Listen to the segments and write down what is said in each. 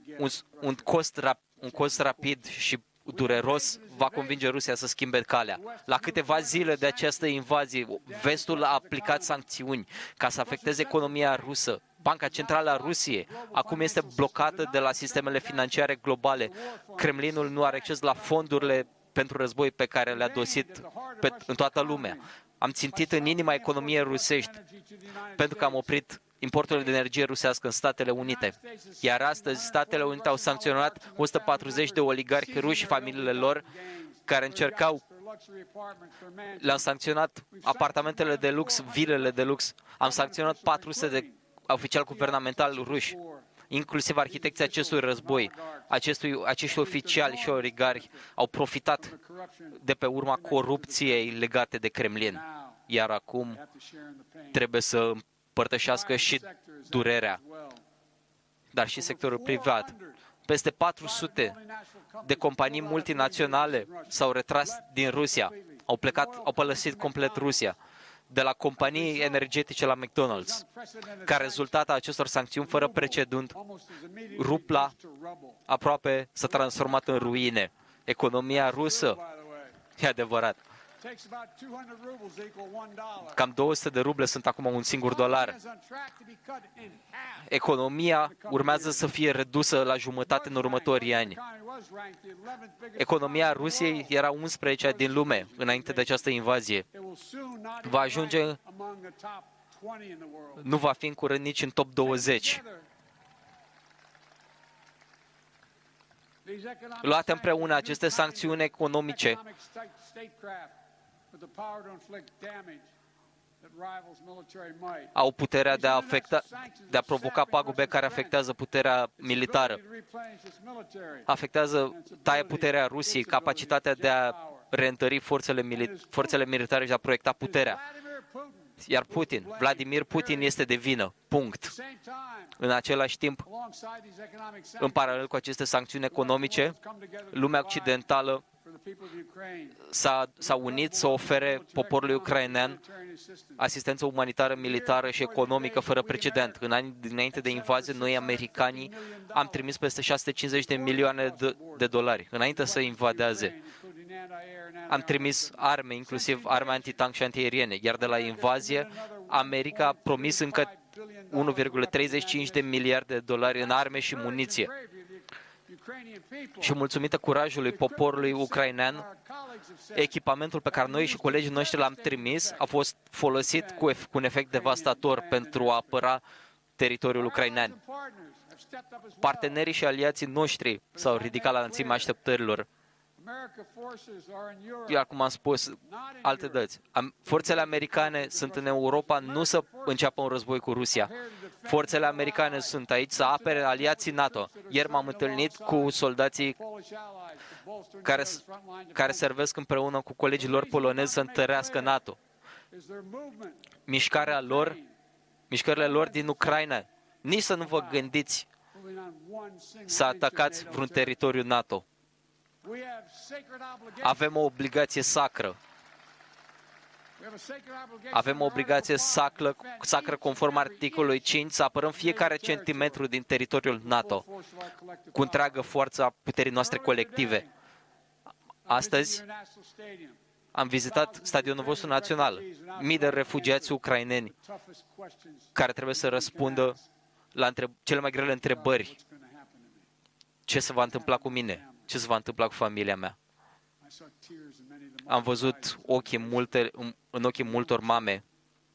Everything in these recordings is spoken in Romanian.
un cost rapid și dureros va convinge Rusia să schimbe calea. La câteva zile de această invazie, vestul a aplicat sancțiuni ca să afecteze economia rusă. Banca Centrală a Rusiei acum este blocată de la sistemele financiare globale. Kremlinul nu are acces la fondurile pentru război pe care le-a dosit în toată lumea. Am țintit în inima economiei rusești pentru că am oprit importurile de energie rusească în Statele Unite. Iar astăzi, Statele Unite au sancționat 140 de oligarhi ruși și familiile lor care încercau. Le-am sancționat apartamentele de lux, vilele de lux. Am sancționat 400 de oficiali guvernamentali ruși, inclusiv arhitecții acestui război. Acești oficiali și oligarhi au profitat de pe urma corupției legate de Kremlin. Iar acum trebuie să împărtășească și durerea, dar și sectorul privat. Peste 400 de companii multinaționale s-au retras din Rusia, au părăsit complet Rusia, de la companii energetice la McDonald's. Ca rezultat a acestor sancțiuni fără precedent, rupla aproape s-a transformat în ruine. Economia rusă, e adevărat, cam 200 de ruble sunt acum un singur dolar. Economia urmează să fie redusă la jumătate în următorii ani. Economia Rusiei era 11-a din lume înainte de această invazie. Va ajunge, nu va fi în curând nici în top 20. Luate împreună, aceste sancțiuni economice au puterea de a provoca pagube care afectează puterea militară. Taie puterea Rusiei, capacitatea de a reîntări forțele militare și de a proiecta puterea. Iar Vladimir Putin este de vină. Punct. În același timp, în paralel cu aceste sancțiuni economice, lumea occidentală s-a unit să ofere poporului ucrainean asistență umanitară, militară și economică fără precedent. În anii dinainte de invazie, noi, americanii, am trimis peste 650 de milioane de dolari. Înainte să invadeze, am trimis arme, inclusiv arme antitank și antiaeriene. Iar de la invazie, America a promis încă 1,35 de miliarde de dolari în arme și muniție. Și mulțumită curajului poporului ucrainean, echipamentul pe care noi și colegii noștri l-am trimis a fost folosit cu un efect devastator pentru a apăra teritoriul ucrainean. Partenerii și aliații noștri s-au ridicat la înălțimea așteptărilor. Iar cum am spus, alte dăți. Forțele americane sunt în Europa nu să înceapă un război cu Rusia. Forțele americane sunt aici să apere aliații NATO. Ieri m-am întâlnit cu soldații care servesc împreună cu colegii lor polonezi să întărească NATO. Mișcările lor din Ucraina. Nici să nu vă gândiți să atacați vreun teritoriu NATO. Avem o obligație sacră. Avem o obligație sacră conform articolului 5 să apărăm fiecare centimetru din teritoriul NATO cu întreagă forța puterii noastre colective. Astăzi am vizitat stadionul vostru național. Mii de refugiați ucraineni care trebuie să răspundă la cele mai grele întrebări. Ce se va întâmpla cu mine? Ce se va întâmpla cu familia mea? Am văzut în ochii multor mame.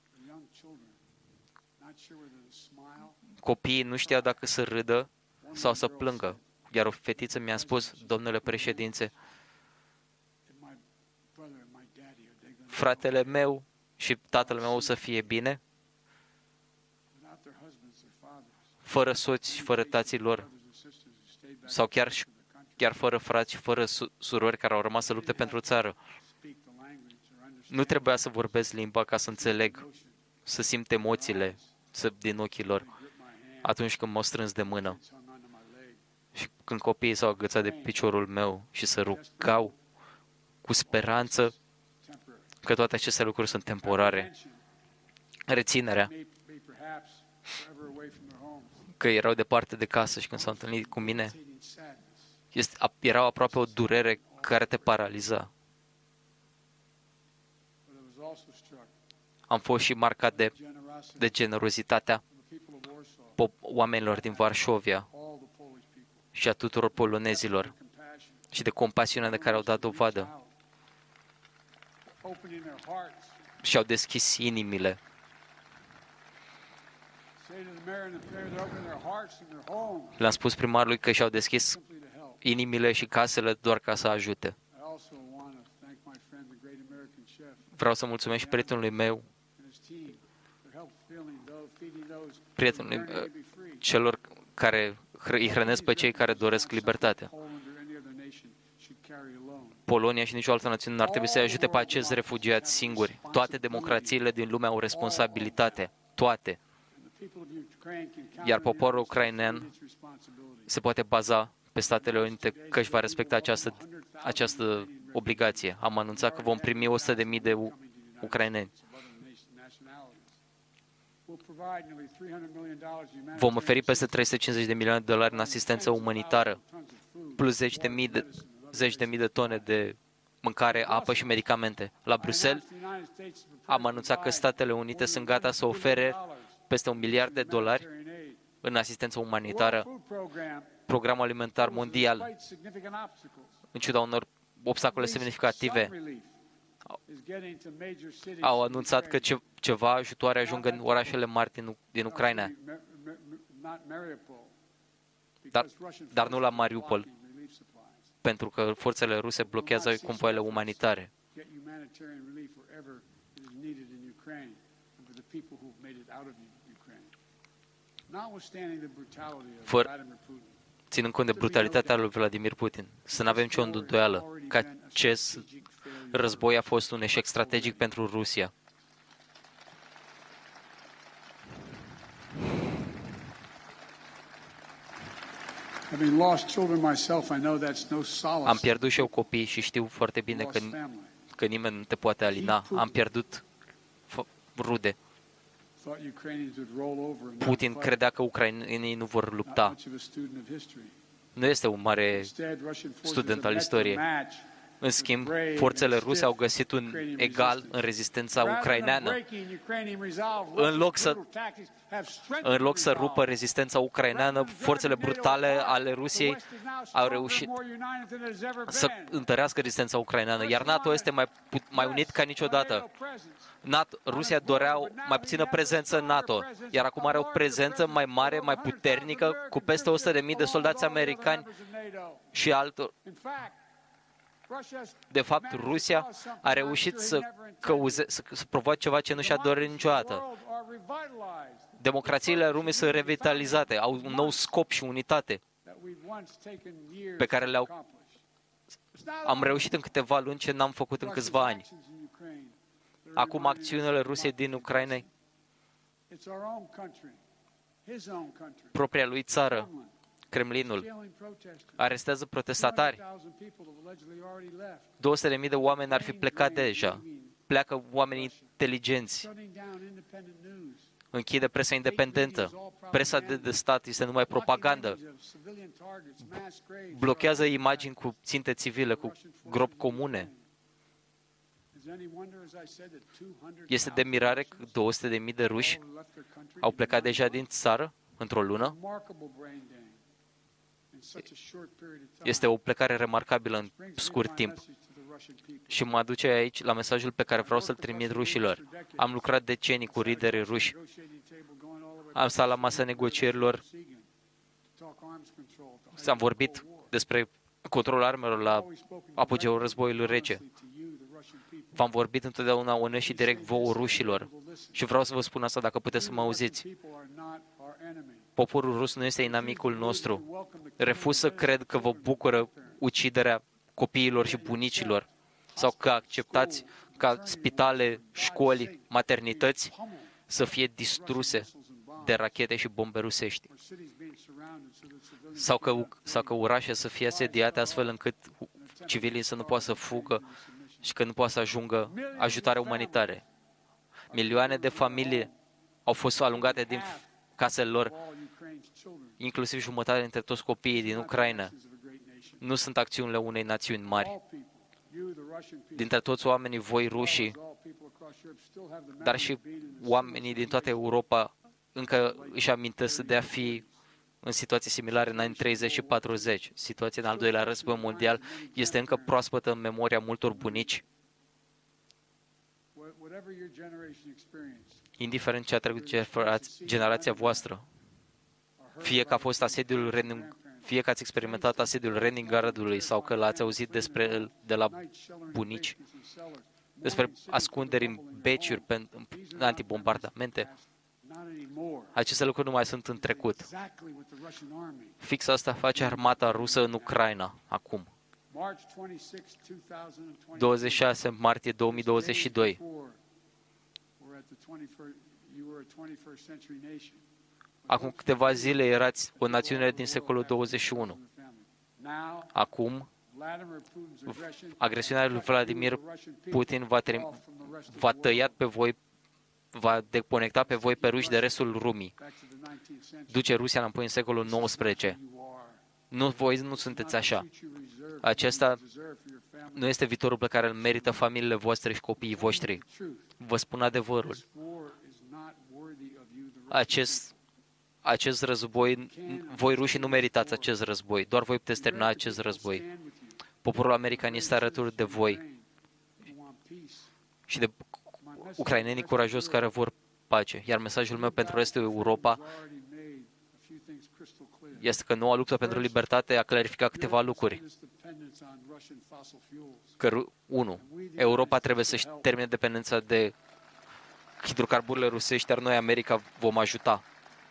Copiii nu știau dacă să râdă sau să plângă. Iar o fetiță mi-a spus, domnule președinte, fratele meu și tatăl meu o să fie bine, fără soți, fără tații lor, sau chiar fără frați și fără surori care au rămas să lupte pentru țară. Nu trebuia să vorbesc limba ca să înțeleg, să simt emoțiile din ochii lor atunci când m-au strâns de mână. Și când copiii s-au agățat de piciorul meu și se rugau cu speranță că toate aceste lucruri sunt temporare. Reținerea. că erau departe de casă și când s-au întâlnit cu mine, erau aproape o durere care te paraliza. Am fost și marcat de generozitatea oamenilor din Varșovia și a tuturor polonezilor și de compasiunea de care au dat dovadă și au deschis inimile. Le-am spus primarului că și-au deschis inimile și casele doar ca să ajute. Vreau să mulțumesc și prietenului meu, celor care îi hrănesc pe cei care doresc libertatea. Polonia și nicio altă națiune nu ar trebui să-i ajute pe acești refugiați singuri. Toate democrațiile din lume au responsabilitate. Toate. Iar poporul ucrainean se poate baza pe Statele Unite că își va respecta această obligație. Am anunțat că vom primi 100.000 de ucraineni. Vom oferi peste 350 de milioane de dolari în asistență umanitară, plus 10.000 de tone de mâncare, apă și medicamente. La Bruxelles am anunțat că Statele Unite sunt gata să ofere peste $1 miliard în asistență umanitară. Programul alimentar mondial, în ciuda unor obstacole semnificative, au anunțat că ceva ajutoare ajung în orașele mari din Ucraina, dar nu la Mariupol, pentru că forțele ruse blochează convoiele umanitare. Ținând cont de brutalitatea lui Vladimir Putin, să nu avem nicio îndoială că acest război a fost un eșec strategic pentru Rusia. Am pierdut și eu copii și știu foarte bine că nimeni nu te poate alina. Am pierdut rude. Putin credea că ucrainenii nu vor lupta. Nu este un mare student al istoriei. În schimb, forțele ruse au găsit un egal în rezistența ucraineană. În loc să rupă rezistența ucraineană, forțele brutale ale Rusiei au reușit să întărească rezistența ucraineană, iar NATO este mai unit ca niciodată. Rusia dorea mai puțină prezență în NATO, iar acum are o prezență mai mare, mai puternică, cu peste 100.000 de soldați americani și altor. De fapt, Rusia a reușit să provoace ceva ce nu și-a dorit niciodată. Democrațiile lumii sunt revitalizate, au un nou scop și unitate pe care am reușit în câteva luni ce n-am făcut în câțiva ani. Acum acțiunile Rusiei din Ucraina, propria lui țară, Kremlinul, arestează protestatari. 200.000 de oameni ar fi plecat deja. Pleacă oameni inteligenți. Închide presa independentă. Presa de stat este numai propagandă. Blochează imagini cu ținte civile, cu gropi comune. Este de mirare că 200.000 de ruși au plecat deja din țară într-o lună. Este o plecare remarcabilă în scurt timp. Și mă aduce aici la mesajul pe care vreau să-l trimit rușilor. Am lucrat decenii cu liderii ruși. Am stat la masa negocierilor. S-am vorbit despre controlul armelor la apogeul războiului rece. V-am vorbit întotdeauna onest și direct vouă rușilor. Și vreau să vă spun asta dacă puteți să mă auziți. Poporul rus nu este inamicul nostru. Refuz să cred că vă bucură uciderea copiilor și bunicilor sau că acceptați ca spitale, școli, maternități să fie distruse de rachete și bombe rusești. Sau că orașe să fie asediate astfel încât civilii să nu poată să fugă și că nu poate să ajungă ajutare umanitare. Milioane de familii au fost alungate din casele lor, inclusiv jumătate dintre toți copiii din Ucraina. Nu sunt acțiunile unei națiuni mari. Dintre toți oamenii, voi rușii, dar și oamenii din toată Europa încă își amintesc de a fi în situații similare în anii 30 și 40. Situația în al doilea război mondial este încă proaspătă în memoria multor bunici. Indiferent ce a trecut generația voastră, fie că a fost fie că ați experimentat asediul Leningradului sau că l-ați auzit despre el de la bunici, despre ascunderi în beciuri antibombardamente, aceste lucruri nu mai sunt în trecut. Fix asta face armata rusă în Ucraina acum. 26 martie 2022. Acum câteva zile erați o națiune din secolul 21. Acum, agresiunea lui Vladimir Putin va tăia pe voi, va deconecta pe voi pe ruși de restul lumii. Duce Rusia înapoi în secolul XIX. Voi nu sunteți așa. Acesta nu este viitorul pe care îl merită familiile voastre și copiii voștri. Vă spun adevărul. Acest război, voi rușii nu meritați acest război. Doar voi puteți termina acest război. Poporul american este alături de voi și de ucrainenii curajos care vor pace. Iar mesajul meu pentru restul Europa este că noua luptă pentru libertate a clarificat câteva lucruri. 1. Europa trebuie să-și termine dependența de hidrocarburile rusești, iar noi, America, vom ajuta.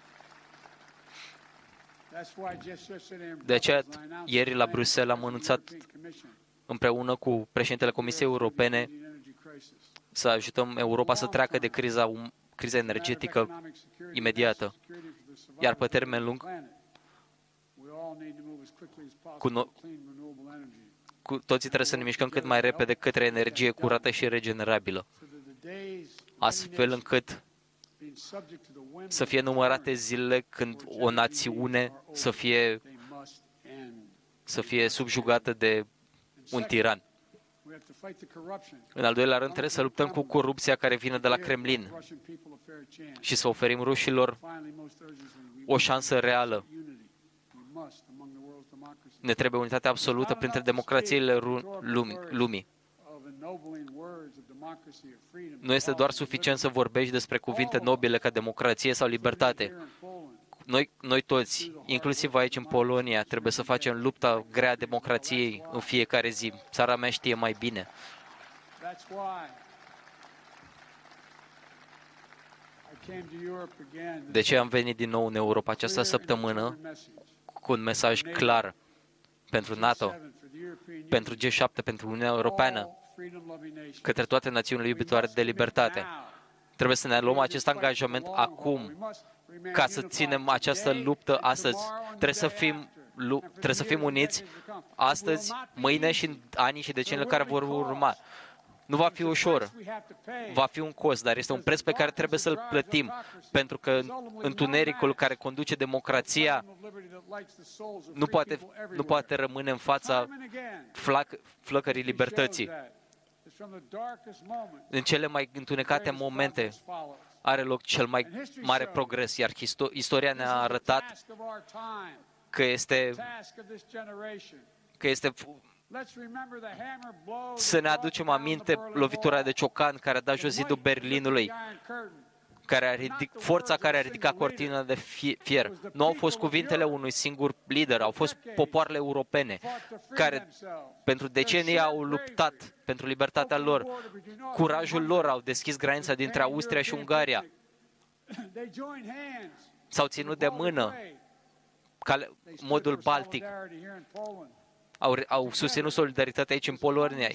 De aceea, ieri la Bruxelles am anunțat împreună cu președintele Comisiei Europene să ajutăm Europa să treacă de criza energetică imediată. Iar pe termen lung, cu toții trebuie să ne mișcăm cât mai repede către energie curată și regenerabilă, astfel încât să fie numărate zilele când o națiune să fie subjugată de un tiran. În al doilea rând, trebuie să luptăm cu corupția care vine de la Kremlin și să oferim rușilor o șansă reală. Ne trebuie unitate absolută printre democrațiile lumii. Nu este doar suficient să vorbești despre cuvinte nobile ca democrație sau libertate. Noi toți, inclusiv aici în Polonia, trebuie să facem lupta grea a democrației în fiecare zi. Țara mea știe mai bine. De ce am venit din nou în Europa această săptămână cu un mesaj clar pentru NATO, pentru G7, pentru Uniunea Europeană, către toate națiunile iubitoare de libertate. Trebuie să ne luăm acest angajament acum, ca să ținem această luptă astăzi. Trebuie să fim uniți astăzi, mâine și în anii și deceniile care vor urma. Nu va fi ușor, va fi un cost, dar este un preț pe care trebuie să-l plătim, pentru că întunericul care conduce democrația nu poate rămâne în fața flăcării libertății. În cele mai întunecate momente are loc cel mai mare progres, iar istoria ne-a arătat că este să ne aducem aminte lovitura de ciocan care a dat jos zidul Berlinului, forța care a ridicat cortina de fier. Nu au fost cuvintele unui singur lider, au fost popoarele europene care pentru decenii au luptat pentru libertatea lor. Curajul lor au deschis granița dintre Austria și Ungaria. S-au ținut de mână modul baltic. Au susținut solidaritatea aici în Polonia,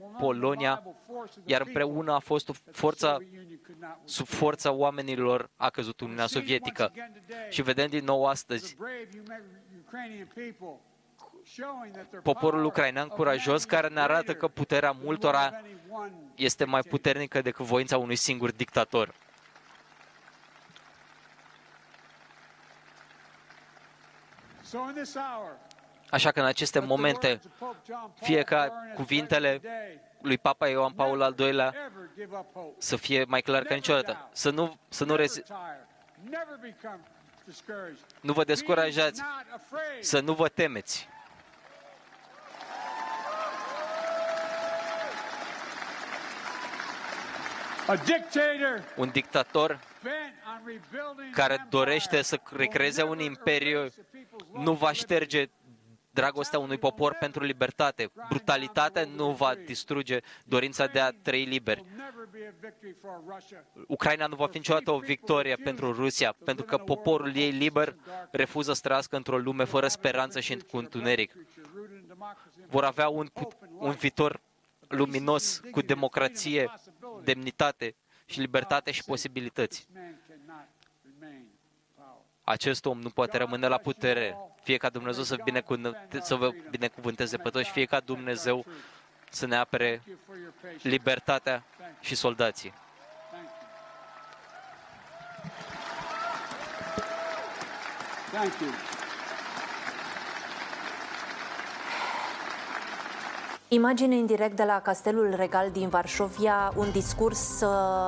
iar împreună a fost sub forța oamenilor a căzut Uniunea Sovietică. Și vedem din nou astăzi poporul ucrainean curajos care ne arată că puterea multora este mai puternică decât voința unui singur dictator. Așa că în aceste momente, fie ca cuvintele lui Papa Ioan Paul al II-lea să fie mai clar ca niciodată, nu vă descurajați, să nu vă temeți. Un dictator care dorește să recreeze un imperiu nu va șterge dragostea unui popor pentru libertate. Brutalitatea nu va distruge dorința de a trăi liberi. Ucraina nu va fi niciodată o victorie pentru Rusia, pentru că poporul ei liber refuză să trăiască într-o lume fără speranță și cu întuneric. Vor avea un viitor luminos, cu democrație, demnitate și libertate și posibilități. Acest om nu poate rămâne la putere. Fie ca Dumnezeu să vă binecuvânteze pe toți, fie ca Dumnezeu să ne apere libertatea și soldații. Imagine în direct de la Castelul Regal din Varșovia, un discurs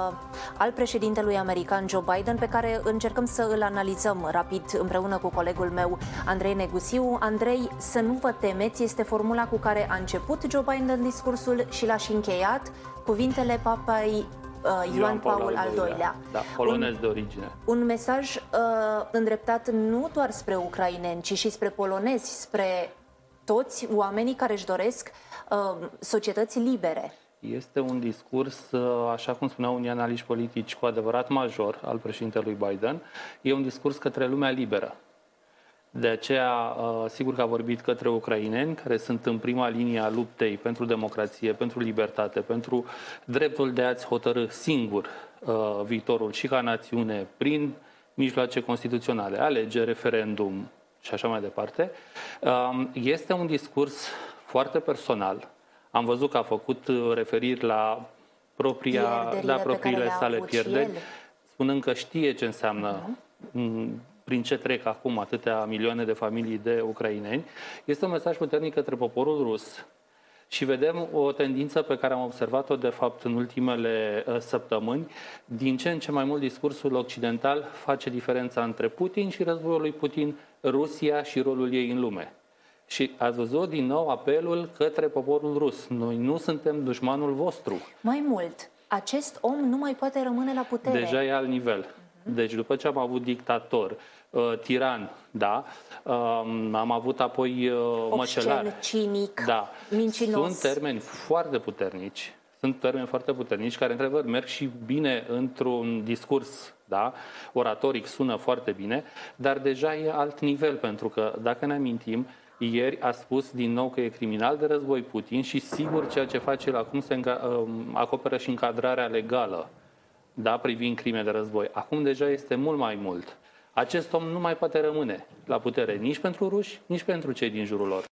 al președintelui american Joe Biden, pe care încercăm să îl analizăm rapid împreună cu colegul meu Andrei Negusiu. Andrei, să nu vă temeți, este formula cu care a început Joe Biden discursul și l-a și încheiat, cuvintele Papei Ioan Paul al II-lea. Da, polonez de origine. Un mesaj îndreptat nu doar spre ucraineni, ci și spre polonezi, spre toți oamenii care își doresc societăți libere. Este un discurs, așa cum spuneau unii analiști politici, cu adevărat major al președintelui Biden. E un discurs către lumea liberă. De aceea, sigur că a vorbit către ucraineni, care sunt în prima linie a luptei pentru democrație, pentru libertate, pentru dreptul de a-ți hotărî singur viitorul și ca națiune, prin mijloace constituționale, alegeri, referendum și așa mai departe. Este un discurs foarte personal. Am văzut că a făcut referiri la propriile sale pierderi, spunând că știe ce înseamnă, prin ce trec acum atâtea milioane de familii de ucraineni. Este un mesaj puternic către poporul rus. Și vedem o tendință pe care am observat-o, de fapt, în ultimele săptămâni. Din ce în ce mai mult discursul occidental face diferența între Putin și războiul lui Putin, Rusia și rolul ei în lume. Și ați văzut din nou apelul către poporul rus. Noi nu suntem dușmanul vostru. Mai mult, acest om nu mai poate rămâne la putere. Deja e alt nivel. Deci după ce am avut dictator, tiran, da, am avut apoi măcelar, cinic, da, mincinos. Sunt termeni foarte puternici. Sunt termeni foarte puternici care, într-adevăr, merg și bine într-un discurs, da, oratoric, sună foarte bine, dar deja e alt nivel, pentru că, dacă ne amintim, ieri a spus din nou că e criminal de război Putin și sigur ceea ce face el acum se acoperă și încadrarea legală, da, privind crime de război. Acum deja este mult mai mult. Acest om nu mai poate rămâne la putere nici pentru ruși, nici pentru cei din jurul lor.